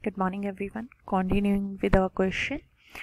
Good morning everyone. Continuing with our question.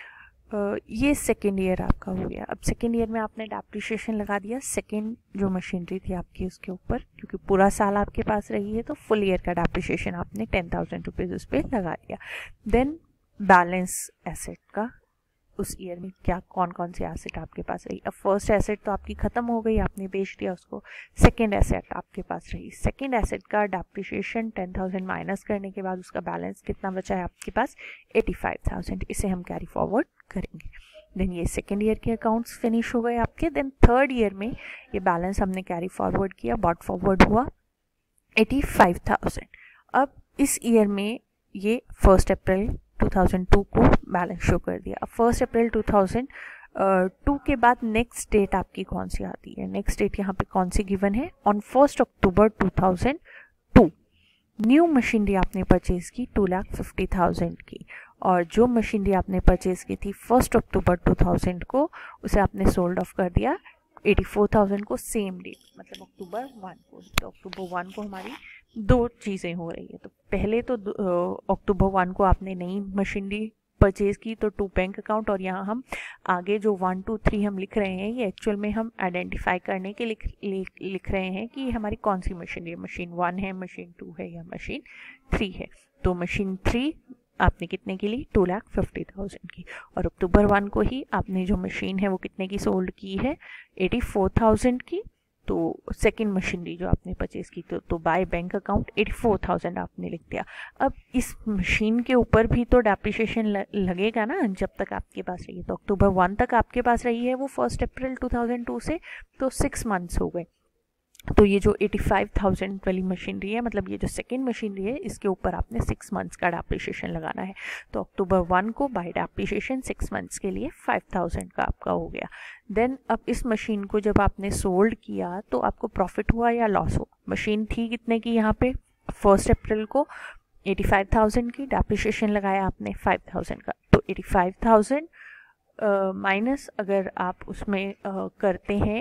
ये second year आपका हो गया। अब सेकेंड ईयर में आपने डेप्रिसिएशन लगा दिया सेकेंड जो मशीनरी थी आपकी उसके ऊपर, क्योंकि पूरा साल आपके पास रही है तो फुल ईयर का डेप्रिसिएशन आपने 10,000 रुपीज़ उस पर लगा दिया। देन बैलेंस एसेट का उस ईयर में क्या कौन कौन सी एसेट आपके पास रही। अब फर्स्ट एसेट तो आपकी ख़त्म हो गई, आपने बेच दिया उसको। सेकंड एसेट आपके पास रही। सेकंड एसेट का डेप्रिसिएशन 10,000 माइनस करने के बाद उसका बैलेंस कितना बचा है आपके पास 85,000। इसे हम कैरी फॉरवर्ड करेंगे। देन ये सेकेंड ईयर के अकाउंट्स फिनिश हो गए आपके। देन थर्ड ईयर में ये बैलेंस हमने कैरी फॉरवर्ड किया, बॉट फॉरवर्ड हुआ 85,000। अब इस ईयर में ये 1 अप्रैल 2002 को बैलेंस शो कर दिया। अब 1 अप्रैल 2002 के बाद नेक्स्ट डेट आपकी कौन सी आती है? नेक्स्ट डेट यहाँ पे कौन सी गिवन है? ऑन 1 अक्टूबर 2002 न्यू मशीनरी आपने परचेज की 2,50,000 की, और जो मशीनरी आपने परचेज की थी 1 अक्टूबर 2000 को, उसे आपने सोल्ड ऑफ कर दिया 84,000 को सेम डेट, मतलब अक्टूबर 1 को। तो अक्टूबर 1 को हमारी दो चीज़ें हो रही है। तो पहले तो अक्टूबर 1 को आपने नई मशीनरी परचेज की तो 2 बैंक अकाउंट, और यहाँ हम आगे जो 1 2 3 हम लिख रहे हैं ये एक्चुअल में हम आइडेंटिफाई करने के लिख रहे हैं कि हमारी कौन सी मशीनरी है, मशीन 1 है, मशीन 2 है या मशीन 3 है। तो मशीन 3 आपने कितने की ली? 2,50,000 की। और अक्टूबर 1 को ही आपने जो मशीन है वो कितने की सोल्ड की है? 84,000 की। तो सेकंड मशीनरी जो आपने परचेज की तो बाय बैंक अकाउंट 84,000 आपने लिख दिया। अब इस मशीन के ऊपर भी तो डेप्रिसिएशन लगेगा ना जब तक आपके पास रही है। तो अक्टूबर 1 तक आपके पास रही है वो 1 अप्रैल 2002 से, तो 6 मंथ्स हो गए। तो ये जो 85,000 वाली मशीनरी है, मतलब ये जो सेकेंड मशीनरी है, इसके ऊपर आपने 6 मंथ्स का डेप्रिसिएशन लगाना है। तो अक्टूबर 1 को बाय डेप्रिसिएशन 6 मंथ्स के लिए 5,000 का आपका हो गया। देन अब इस मशीन को जब आपने सोल्ड किया तो आपको प्रॉफिट हुआ या लॉस हुआ? मशीन थी कितने की यहाँ पे 1 अप्रैल को? 85,000 की। डेप्रिसिएशन लगाया आपने 5,000 का, तो 85,000 माइनस अगर आप उसमें करते हैं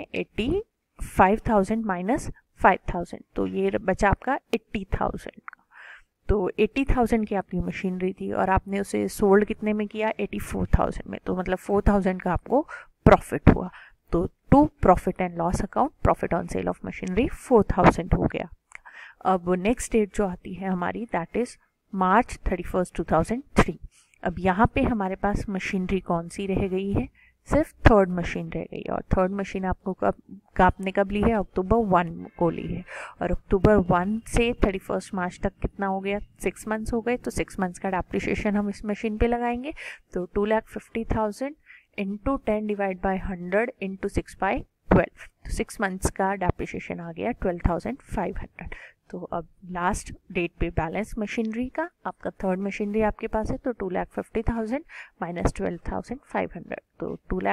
85,000 माइनस 5,000, तो ये बचा आपका 80,000 का। तो 80,000 की आपकी मशीनरी थी और आपने उसे सोल्ड कितने में किया? 84,000 में। तो मतलब 4,000 का आपको प्रॉफिट हुआ। तो to profit and loss account, profit on sale of machinery 4,000 हो गया। अब नेक्स्ट डेट जो आती है हमारी दैट इज मार्च 31, 2003। अब यहाँ पे हमारे पास मशीनरी कौन सी रह गई है? सिर्फ थर्ड मशीन रह गई। और थर्ड मशीन आपने कब ली है? अक्टूबर 1 को ली है। और अक्टूबर 1 से 31 मार्च तक कितना हो गया? 6 मंथ्स हो गए। तो 6 मंथ्स का डेप्रिसिएशन हम इस मशीन पे लगाएंगे। तो 2,50,000 इंटू 10 डिवाइड बाई 100 इंटू 6/12, तो 6 मंथ्स का डेप्रिसिएशन आ गया 12,500। तो अब लास्ट डेट पे बैलेंस मशीनरी का आपका थर्ड मशीनरी आपके पास है, तो 2,50,000 माइनस 12,500, तो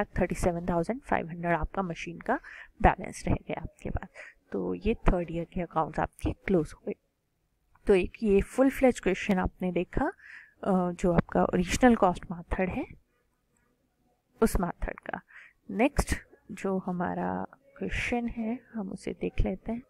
2,37,500 आपका मशीन का बैलेंस रह गया आपके पास। तो ये थर्ड ईयर के अकाउंट्स आपके क्लोज हो गए। तो एक ये फुल फ्लेज क्वेश्चन आपने देखा जो आपका ओरिजिनल कॉस्ट मेथड है उस मेथड का। नेक्स्ट जो हमारा क्वेश्चन है हम उसे देख लेते हैं।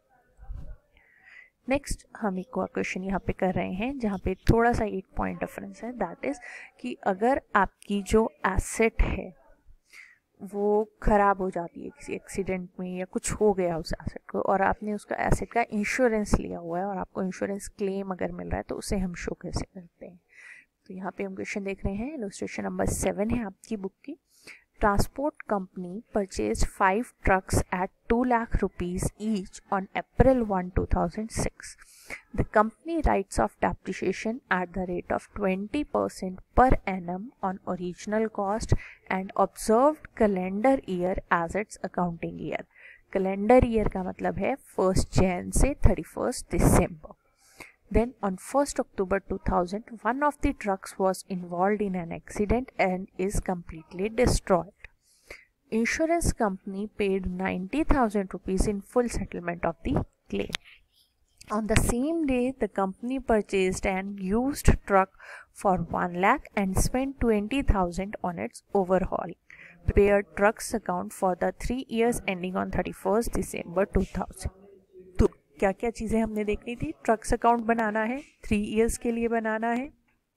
नेक्स्ट हम एक और क्वेश्चन यहाँ पे कर रहे हैं जहाँ पे थोड़ा सा एक पॉइंट डिफरेंस है, दैट इज कि अगर आपकी जो एसेट है वो ख़राब हो जाती है किसी एक्सीडेंट में या कुछ हो गया उस एसेट को, और आपने उसका एसेट का इंश्योरेंस लिया हुआ है और आपको इंश्योरेंस क्लेम अगर मिल रहा है तो उसे हम शो कैसे करते हैं? तो यहाँ पे हम क्वेश्चन देख रहे हैं, इलस्ट्रेशन नंबर 7 है आपकी बुक की। Transport company purchased 5 trucks at 2 lakh rupees each on April 1, 2006. The company writes off depreciation at the rate of 20% per annum on original cost and observed calendar year as its accounting year. Calendar year का मतलब है 1 Jan से 31 December. Then on 1 October 2000, one of the trucks was involved in an accident and is completely destroyed. Insurance company paid 90,000 rupees in full settlement of the claim. On the same day, the company purchased an used truck for 1 lakh and spent 20,000 on its overhaul. Prepared trucks account for the 3 years ending on 31st December 2000. क्या क्या चीज़ें हमने देखनी थी? Trucks account बनाना है, 3 years के लिए बनाना है,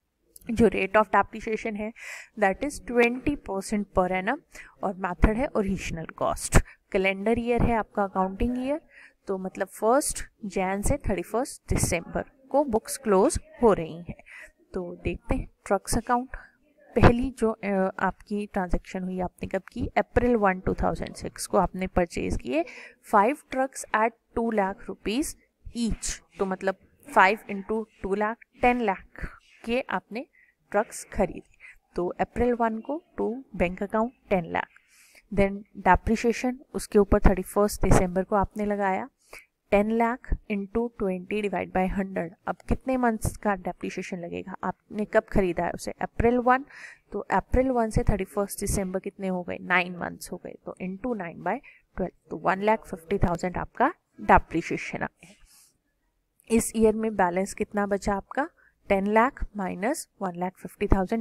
जो रेट ऑफ डेप्रिसिएशन है दैट इज़ 20% पर एनम, और मेथड है ओरिजिनल कॉस्ट। कैलेंडर ईयर है आपका अकाउंटिंग ईयर, तो मतलब 1 जैन से 31 दिसंबर को बुक्स क्लोज हो रही हैं। तो देखते हैं ट्रक्स अकाउंट। पहली जो आपकी ट्रांजैक्शन हुई आपने कब की, अप्रैल 1, 2006 को आपने परचेज किए 5 trucks at 2 lakh rupees each. तो मतलब 5 इंटू 2 लाख 10 लाख के आपने ट्रक्स खरीदे। तो अप्रैल 1 को to bank account 10 lakh. Then depreciation उसके ऊपर 31 दिसंबर को आपने लगाया 10 लाख इंटू 20 डिवाइड बाई 100। अब कितने मंथ्स का डेप्रिसिएशन लगेगा, आपने कब खरीदा है उसे, अप्रैल 1, तो अप्रैल 1 से 31 दिसंबर कितने हो गए, 9 मंथ्स हो गए, तो इंटू 9/12, तो 1,50,000 आपका डेप्रिसिएशन आ गया। इस ईयर में बैलेंस कितना बचा आपका, 10 लाख माइनस 1,50,000,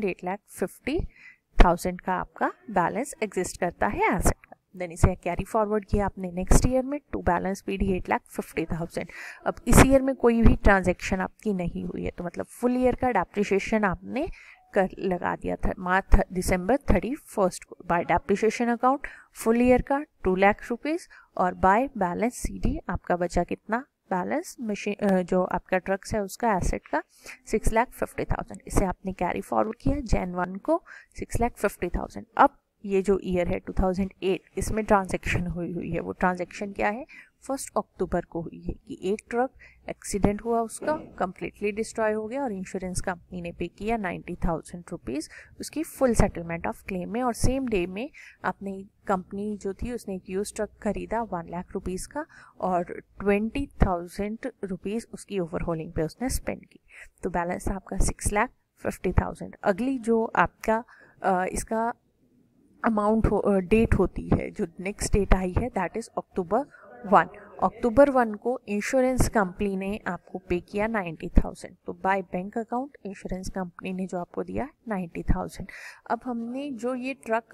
8,50,000 का आपका बैलेंस एग्जिस्ट करता है एसेट का। देन इसे कैरी फॉरवर्ड किया आपने नेक्स्ट ईयर में टू बैलेंस पीडी 8,50,000। अब इस ईयर में कोई भी ट्रांजैक्शन आपकी नहीं हुई है, तो मतलब फुल ईयर का डेप्रिसिएशन आपने कर लगा दिया था दिसंबर 31 को। By depreciation account full year का 2 लाख रुपीज़, और बाय बैलेंस सीडी आपका बचा कितना बैलेंस, मशीन जो आपका ट्रक्स है उसका एसेट का 6,50,000। इसे आपने कैरी फॉरवर्ड किया Jan 1 को 6,50,000। अब ये जो ईयर है 2008, इसमें ट्रांजैक्शन हुई है, वो ट्रांजैक्शन क्या है, 1 अक्टूबर को हुई है कि एक ट्रक एक्सीडेंट हुआ, उसका कंप्लीटली डिस्ट्रॉय हो गया और इंश्योरेंस कंपनी ने पे किया 90,000 रुपीज़ उसकी फुल सेटलमेंट ऑफ क्लेम में। और सेम डे में आपने कंपनी जो थी उसने एक यूज ट्रक खरीदा 1 लाख रुपीज़ का, और 20,000 रुपीज़ उसकी ओवरहोलिंग पे उसने स्पेंड की। तो बैलेंस था आपका 6,50,000। अगली जो आपका इसका अमाउंट डेट होती है, जो नेक्स्ट डेट आई है दैट इज़ अक्टूबर 1। अक्टूबर 1 को इंश्योरेंस कंपनी ने आपको पे किया 90,000। तो by bank account insurance company ने जो आपको दिया 90,000। अब हमने जो ये ट्रक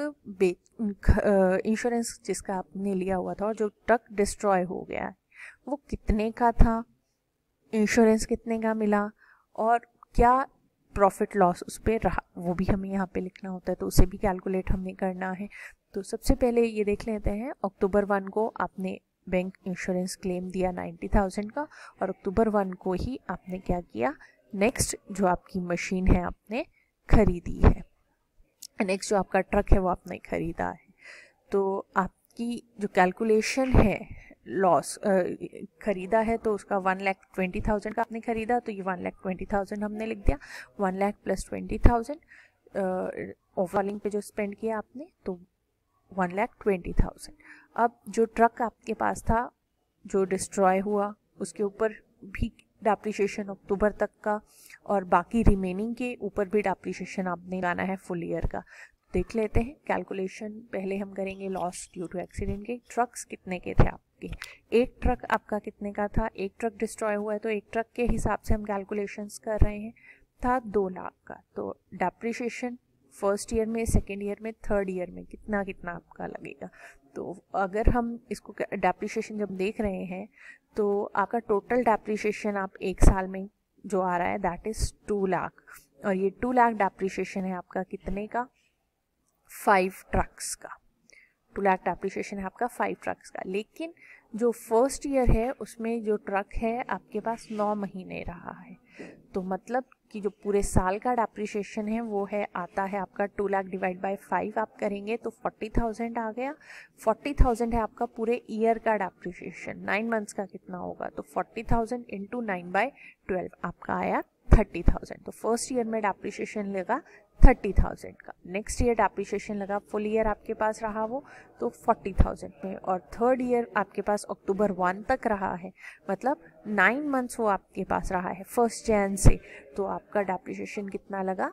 इंश्योरेंस जिसका आपने लिया हुआ था और जो ट्रक डिस्ट्रॉय हो गया है वो कितने का था, इंश्योरेंस कितने का मिला, और क्या प्रॉफिट लॉस उस पर रहा, वो भी हमें यहाँ पे लिखना होता है, तो उसे भी कैलकुलेट हमें करना है। तो सबसे पहले ये देख लेते हैं, अक्टूबर 1 को आपने बैंक इंश्योरेंस क्लेम दिया 90,000 का, और अक्टूबर 1 को ही आपने क्या किया, नेक्स्ट जो आपकी मशीन है आपने खरीदी है, नेक्स्ट जो आपका ट्रक है वो आपने खरीदा है। तो आपकी जो कैलकुलेशन है लॉस, खरीदा है तो उसका 1,20,000 का आपने खरीदा, तो ये 1,20,000 हमने लिख दिया, 1 लाख प्लस 20,000 ओवरऑलिंग पे जो स्पेंड किया आपने, तो 1,20,000। अब जो ट्रक आपके पास था जो डिस्ट्रॉय हुआ उसके ऊपर भी डेप्रिसिएशन अक्टूबर तक का, और बाकी रिमेनिंग के ऊपर भी डेप्रिसिएशन आपने लाना है फुल ईयर का। देख लेते हैं कैलकुलेशन, पहले हम करेंगे लॉस ड्यू टू एक्सीडेंट के। ट्रक्स कितने के थे आपके, एक ट्रक आपका कितने का था, एक ट्रक डिस्ट्रॉय हुआ है तो एक ट्रक के हिसाब से हम कैलकुलेशंस कर रहे हैं, था 2 लाख का। तो डेप्रिसिएशन फर्स्ट ईयर में, सेकेंड ईयर में, थर्ड ईयर में कितना कितना आपका लगेगा। तो अगर हम इसको डेप्रिसिएशन जब देख रहे हैं तो आपका टोटल डेप्रिसिएशन आप एक साल में जो आ रहा है दैट इज़ 2 लाख, और ये 2 लाख डेप्रिसिएशन है आपका कितने का, 5 ट्रक्स का। 2 लाख डेप्रिसिएशन है आपका 5 ट्रक्स का। लेकिन जो फर्स्ट ईयर है उसमें जो ट्रक है आपके पास 9 महीने रहा है, तो मतलब कि जो पूरे साल का डेप्रिसिएशन है वो है आता है आपका 2 लाख डिवाइड बाय 5 आप करेंगे तो 40,000 आ गया। 40,000 है आपका पूरे ईयर का डेप्रिसिएशन, 9 मंथ्स का कितना होगा, तो 40,000 इंटू 9/12 आपका आया 30,000। तो फर्स्ट ईयर में डेप्रिसिएशन लगा 30,000 का, नेक्स्ट ईयर डेप्रिसिएशन लगा फुल ईयर आपके पास रहा वो तो 40,000 में, और थर्ड ईयर आपके पास अक्टूबर 1 तक रहा है, मतलब 9 मंथ्स वो आपके पास रहा है 1 जैन से, तो आपका डेप्रिसिएशन कितना लगा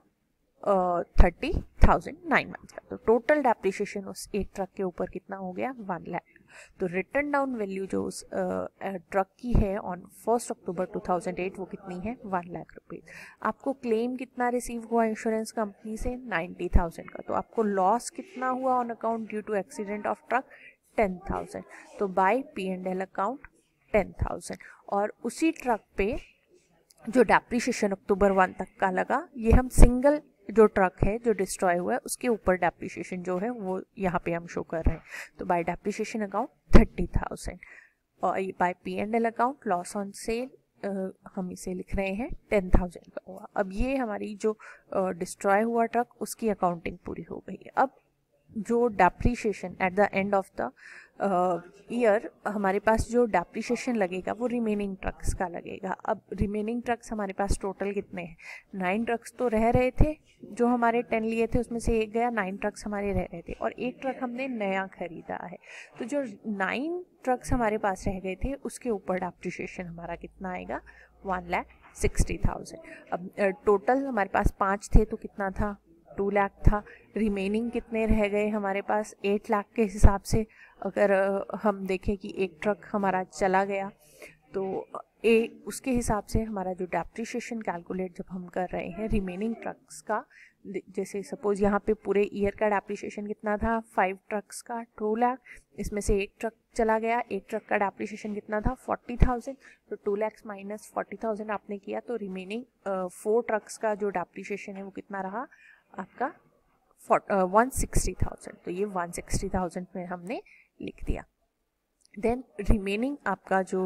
30,000 9 मंथ का। तो टोटल डेप्रिसिएशन उस एक ट्रक के ऊपर कितना हो गया 1 लाख। तो रिटर्न डाउन वैल्यू जो उस ट्रक की है ऑन 1 अक्टूबर 2008 वो कितनी है 1 लाख रुपीज़। आपको क्लेम कितना रिसीव हुआ इंश्योरेंस कंपनी से 90,000 का, तो आपको लॉस कितना हुआ on account due to accident of truck 10,000। तो बाय P&L अकाउंट 10,000, और उसी ट्रक पे जो डेप्रिसिएशन अक्टूबर 1 तक का लगा, ये हम सिंगल जो ट्रक है जो डिस्ट्रॉय हुआ है उसके ऊपर डेप्रिसिएशन जो है वो यहाँ पे हम शो कर रहे हैं। तो बाय डेप्रिसिएशन अकाउंट 30,000 और by P&L account loss on sale हम इसे लिख रहे हैं 10,000 का हुआ। अब ये हमारी जो डिस्ट्रॉय हुआ ट्रक उसकी अकाउंटिंग पूरी हो गई है। अब जो depreciation at the end of the year हमारे पास जो डेप्रिसिएशन लगेगा वो रिमेनिंग ट्रक्स का लगेगा। अब रिमेनिंग ट्रक्स हमारे पास टोटल कितने हैं? 9 ट्रक्स तो रह रहे थे, जो हमारे 10 लिए थे उसमें से एक गया, 9 ट्रक्स हमारे रह रहे थे और एक ट्रक हमने नया खरीदा है। तो जो 9 ट्रक्स हमारे पास रह गए थे उसके ऊपर डेप्रिसिएशन हमारा कितना आएगा? 1,60,000। अब टोटल हमारे पास 5 थे तो कितना था? 2 लाख था। रिमेनिंग कितने रह गए हमारे पास? 8 लाख के हिसाब से अगर हम देखें कि एक ट्रक हमारा चला गया तो उसके हिसाब से हमारा जो डेप्रिसिएशन कैलकुलेट जब हम कर रहे हैं रिमेनिंग ट्रक्स का, जैसे सपोज यहाँ पे पूरे ईयर का डेप्रिसिएशन कितना था? 5 ट्रक्स का 2 लाख, इसमें से एक ट्रक चला गया, एक ट्रक का डेप्रिसिएशन कितना था? 40,000। तो 2 लाख माइनस 40,000 आपने किया तो रिमेनिंग 4 ट्रक्स का जो डेप्रिसिएशन है वो कितना रहा आपका? 160,000। तो ये 160,000 में हमने लिख दिया। देन रिमेनिंग आपका जो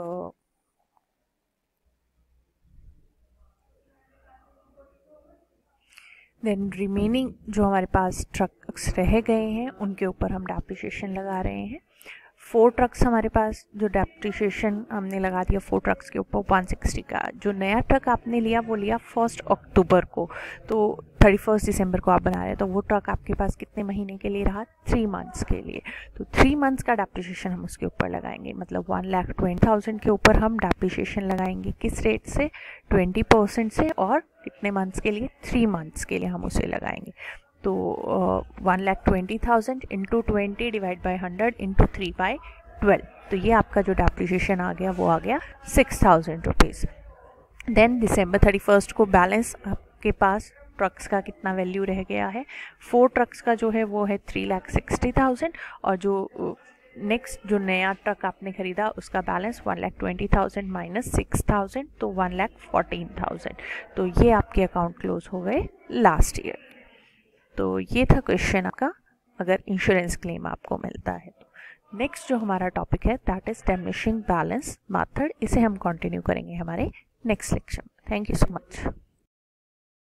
हमारे पास ट्रक्स रह गए हैं उनके ऊपर हम डेप्रिसिएशन लगा रहे हैं। 4 ट्रक्स हमारे पास जो डेप्रिसिएशन हमने लगा दिया 4 ट्रक्स के ऊपर 160 का। जो नया ट्रक आपने लिया वो लिया 1 अक्टूबर को, तो 31 दिसंबर को आप बना रहे हैं, तो वो ट्रक आपके पास कितने महीने के लिए रहा? 3 मंथ्स के लिए। तो 3 मंथ्स का डेप्रिसिएशन हम उसके ऊपर लगाएंगे, मतलब 1,20,000 के ऊपर हम डेप्रिसिएशन लगाएंगे। किस रेट से? 20% से। और कितने मंथ्स के लिए? 3 मंथ्स के लिए हम उसे लगाएंगे। तो 1,20,000 इंटू 20 डिवाइड बाई 100 इंटू 3/12। तो ये आपका जो डेप्रिसिएशन आ गया वो आ गया 6,000 रुपीज़। देन दिसंबर 31 को बैलेंस आपके पास ट्रक्स का कितना वैल्यू रह गया है? 4 ट्रक्स का जो है वो है 3,60,000 और जो नेक्स्ट जो नया ट्रक आपने खरीदा उसका बैलेंस 1,20,000 माइनस 6,000 तो 1,14,000। तो ये आपके अकाउंट क्लोज हो गए लास्ट ईयर। तो ये था क्वेश्चन आपका, अगर इंश्योरेंस क्लेम आपको मिलता है तो। नेक्स्ट जो हमारा टॉपिक है that is diminishing balance method, इसे हम कंटिन्यू करेंगे हमारे नेक्स्ट लेक्चर में। Thank you so much.